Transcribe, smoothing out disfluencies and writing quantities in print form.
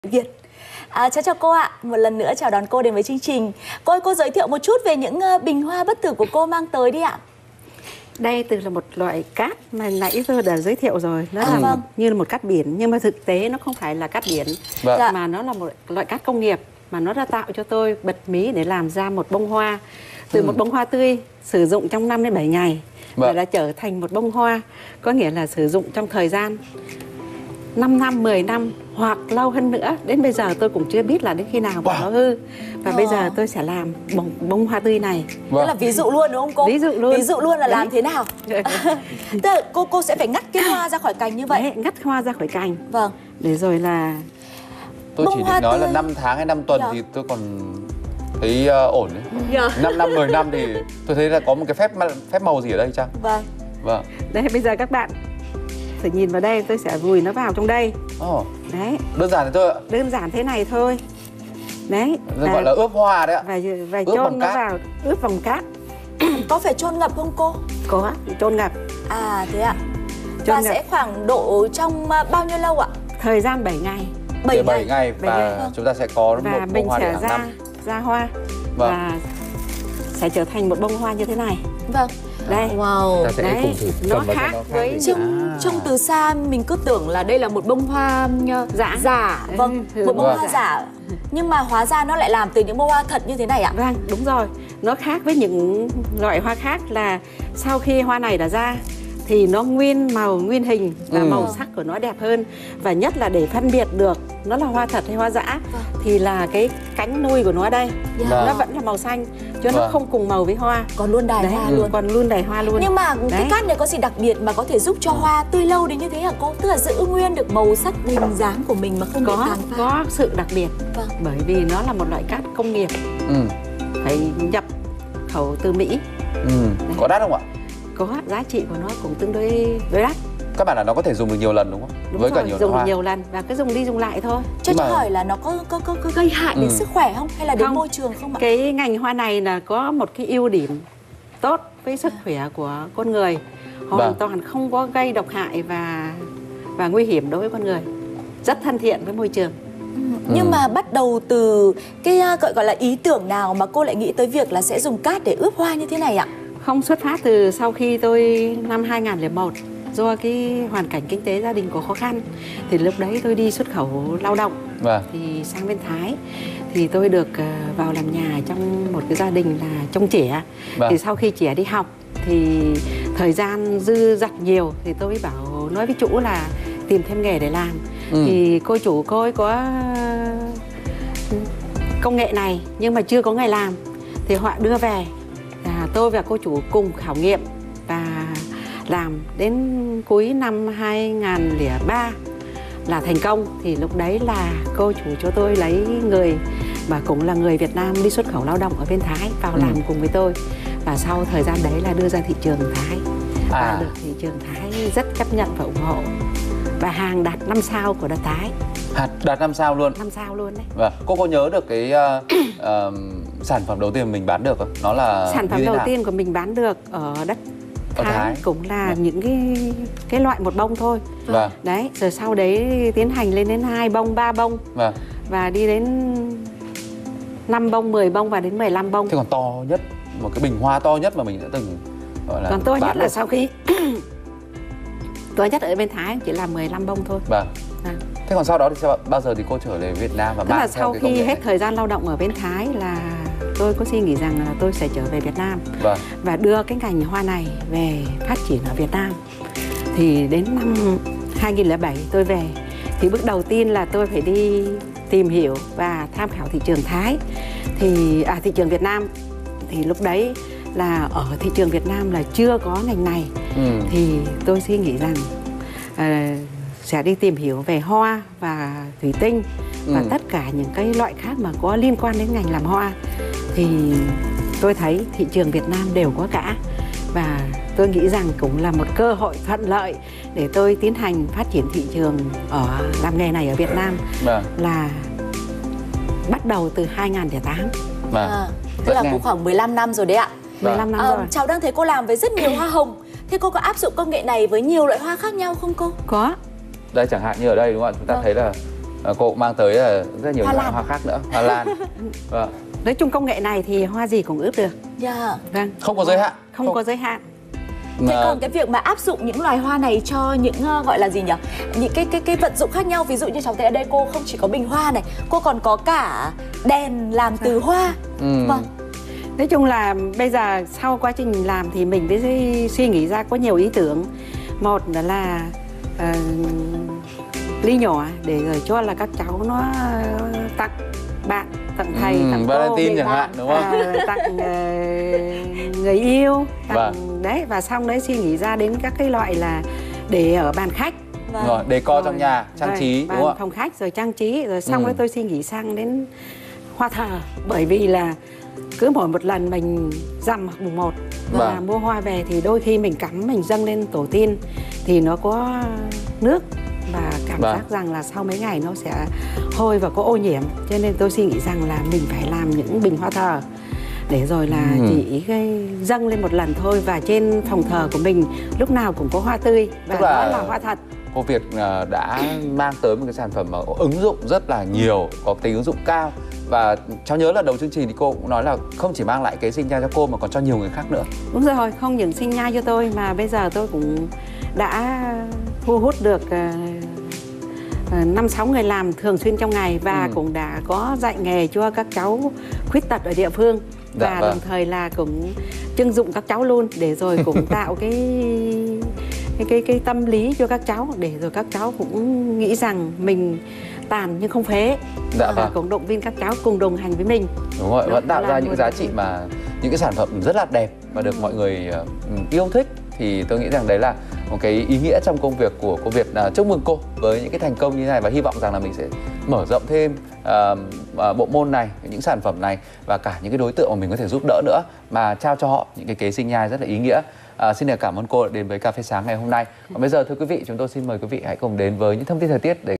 Việt. Cháu chào cô ạ, một lần nữa chào đón cô đến với chương trình. Cô ơi, cô giới thiệu một chút về những bình hoa bất tử của cô mang tới đi ạ. Đây là một loại cát mà nãy tôi đã giới thiệu rồi. Nó là như là một cát biển, nhưng mà thực tế nó không phải là cát biển, mà nó là một loại cát công nghiệp mà nó đã tạo cho tôi bật mí để làm ra một bông hoa. Từ một bông hoa tươi sử dụng trong 5 đến 7 ngày và đã trở thành một bông hoa, có nghĩa là sử dụng trong thời gian 5 năm, 10 năm hoặc lâu hơn nữa. Đến bây giờ tôi cũng chưa biết là đến khi nào mà nó hư. Và bây giờ tôi sẽ làm bông hoa tươi này. Tức là ví dụ luôn đúng không cô? Ví dụ luôn. Ví dụ luôn là làm thế nào? Tức là cô sẽ phải ngắt cái hoa ra khỏi cành như vậy. Đấy, ngắt hoa ra khỏi cành. Vâng. Để rồi là tôi chỉ định nói là 5 tháng hay 5 tuần thì tôi còn thấy ổn đấy. 5 năm, 10 năm thì tôi thấy là có một cái phép màu gì ở đây chăng? Vâng. Vâng. Đây, bây giờ các bạn thử nhìn vào đây, tôi sẽ vùi nó vào trong đây. Đấy. Đơn giản thế thôi ạ? Đơn giản thế này thôi. Đấy. Gọi là ướp hoa đấy ạ? Và chôn nó vào, ướp vòng cát. Có phải chôn ngập không cô? Có, chôn ngập. À thế ạ. Và sẽ khoảng độ trong bao nhiêu lâu ạ? Thời gian 7 ngày. 7 ngày và chúng ta sẽ có một bông hoa để hàng năm. Ra hoa và sẽ trở thành một bông hoa như thế này. Vâng. Đây. Wow. Ta sẽ cùng thử. Nó khác với trông từ xa mình cứ tưởng là đây là một bông hoa giả. Vâng, một bông hoa giả. Nhưng mà hóa ra nó lại làm từ những bông hoa thật như thế này ạ? Vâng, đúng rồi. Nó khác với những loại hoa khác là sau khi hoa này đã ra thì nó nguyên màu, nguyên hình và màu sắc của nó đẹp hơn. Và nhất là để phân biệt được nó là hoa thật hay hoa giả thì là cái cánh nuôi của nó đây. Nó vẫn là màu xanh chứ nó không cùng màu với hoa. Còn luôn đài hoa luôn. Còn luôn đài hoa luôn. Nhưng mà cái cát này có gì đặc biệt mà có thể giúp cho hoa tươi lâu đến như thế hả cô? Tức là giữ nguyên được màu sắc hình dáng của mình mà không bị tàn phá. Có sự đặc biệt. Bởi vì nó là một loại cát công nghiệp. Phải nhập khẩu từ Mỹ. Có đắt không ạ? Có, giá trị của nó cũng tương đối đắt. Các bạn là nó có thể dùng được nhiều lần đúng không? Đúng với rồi, cả nhiều dùng hoa. nhiều lần và cứ dùng đi dùng lại thôi. Cho hỏi là nó có gây hại đến sức khỏe không? Hay là đến môi trường không ạ? Cái ngành hoa này là có một cái ưu điểm tốt với sức khỏe của con người. Hoàn toàn không có gây độc hại và nguy hiểm đối với con người. Rất thân thiện với môi trường. Nhưng mà bắt đầu từ cái gọi là ý tưởng nào mà cô lại nghĩ tới việc là sẽ dùng cát để ướp hoa như thế này ạ? Không xuất phát từ sau khi tôi năm 2001 do cái hoàn cảnh kinh tế gia đình có khó khăn thì lúc đấy tôi đi xuất khẩu lao động thì sang bên Thái thì tôi được vào làm nhà trong một cái gia đình là trông trẻ. Thì sau khi trẻ đi học thì thời gian dư dật nhiều thì tôi mới nói với chủ là tìm thêm nghề để làm. Thì cô chủ cô ấy có công nghệ này nhưng mà chưa có người làm thì họ đưa về. Tôi và cô chủ cùng khảo nghiệm và làm đến cuối năm 2003 là thành công. Thì lúc đấy là cô chủ cho tôi lấy người mà cũng là người Việt Nam đi xuất khẩu lao động ở bên Thái vào làm cùng với tôi. Và sau thời gian đấy là đưa ra thị trường Thái và được thị trường Thái rất chấp nhận và ủng hộ. Và hàng đạt 5 sao của đất Thái. Đạt 5 sao luôn? 5 sao luôn đấy. Vâng. Cô có nhớ được cái sản phẩm đầu tiên mình bán được không? Nó là sản phẩm đầu tiên của mình bán được ở đất Thái cũng là những cái loại một bông thôi. Đấy, rồi sau đấy tiến hành lên đến 2 bông, 3 bông. Và đi đến 5 bông, 10 bông và đến 15 bông. Thế còn to nhất, một cái bình hoa to nhất mà mình đã từng gọi là còn to nhất là sau khi to nhất ở bên Thái chỉ là 15 bông thôi. Thế còn sau đó thì bao giờ thì cô trở về Việt Nam và mang theo cái công nghệ? Sau khi hết thời gian lao động ở bên Thái là tôi có suy nghĩ rằng là tôi sẽ trở về Việt Nam và đưa cái ngành hoa này về phát triển ở Việt Nam. Thì đến năm 2007 tôi về thì bước đầu tiên là tôi phải đi tìm hiểu và tham khảo thị trường Thái thì thị trường Việt Nam. Thì lúc đấy là ở thị trường Việt Nam là chưa có ngành này. Thì tôi suy nghĩ rằng sẽ đi tìm hiểu về hoa và thủy tinh và tất cả những cái loại khác mà có liên quan đến ngành làm hoa. Thì tôi thấy thị trường Việt Nam đều có cả. Và tôi nghĩ rằng cũng là một cơ hội thuận lợi để tôi tiến hành phát triển thị trường làm nghề này ở Việt Nam. Là bắt đầu từ 2008. Tức là cũng khoảng 15 năm rồi đấy ạ. 15 năm rồi. Cháu đang thấy cô làm với rất nhiều hoa hồng. Thế cô có áp dụng công nghệ này với nhiều loại hoa khác nhau không cô? Có. Đây chẳng hạn như ở đây đúng không ạ? Chúng ta thấy là Cô cũng mang tới là rất nhiều Hoa loại lan. hoa khác nữa, hoa lan. Vâng. Nói chung công nghệ này thì hoa gì cũng ướp được. Dạ. Vâng. Không có giới hạn. Không có giới hạn. Thế còn cái việc mà áp dụng những loài hoa này cho những gọi là gì nhỉ? Những cái vận dụng khác nhau, ví dụ như cháu thấy ở đây cô không chỉ có bình hoa này, cô còn có cả đèn làm từ hoa. Vâng. Nói chung là bây giờ sau quá trình làm thì mình mới suy nghĩ ra có nhiều ý tưởng. Một là ly nhỏ để rồi cho là các cháu nó tặng bạn, tặng thầy, tặng cô, Valentine chẳng hạn, đúng không? tặng người yêu, tặng Vâng. đấy, và xong đấy suy nghĩ ra đến các cái loại là để ở bàn khách. Vâng. Rồi, decor trong nhà, trang trí, đúng không ạ? Phòng khách rồi trang trí, rồi xong đấy tôi suy nghĩ sang đến hoa thờ, bởi vì là cứ mỗi một lần mình rằm hoặc mùng 1 và mua hoa về thì đôi khi mình cắm, mình dâng lên tổ tiên thì nó có nước và cảm giác rằng là sau mấy ngày nó sẽ hôi và có ô nhiễm, cho nên tôi suy nghĩ rằng là mình phải làm những bình hoa thờ để rồi là chỉ dâng lên một lần thôi, và trên phòng thờ của mình lúc nào cũng có hoa tươi và đó là hoa thật. Cô Việt đã mang tới một cái sản phẩm mà có ứng dụng rất là nhiều, có tính ứng dụng cao. Và cháu nhớ là đầu chương trình thì cô cũng nói là không chỉ mang lại cái sinh nhai cho cô mà còn cho nhiều người khác nữa. Đúng rồi, không những sinh nhai cho tôi mà bây giờ tôi cũng đã thu hút được 5-6 người làm thường xuyên trong ngày, và cũng đã có dạy nghề cho các cháu khuyết tật ở địa phương. Và đồng thời là cũng trưng dụng các cháu luôn, để rồi cũng tạo cái tâm lý cho các cháu, để rồi các cháu cũng nghĩ rằng mình tàn nhưng không phế. Và cũng động viên các cháu cùng đồng hành với mình. Đúng rồi, vẫn tạo ra những giá trị mà những cái sản phẩm rất là đẹp và được mọi người yêu thích. Thì tôi nghĩ rằng đấy là một cái ý nghĩa trong công việc của cô Việt. Chúc mừng cô với những cái thành công như thế này, và hy vọng rằng là mình sẽ mở rộng thêm bộ môn này, những sản phẩm này, và cả những cái đối tượng mà mình có thể giúp đỡ nữa, mà trao cho họ những cái kế sinh nhai rất là ý nghĩa. Xin được cảm ơn cô đã đến với Cà phê Sáng ngày hôm nay. Còn bây giờ thưa quý vị, chúng tôi xin mời quý vị hãy cùng đến với những thông tin thời tiết để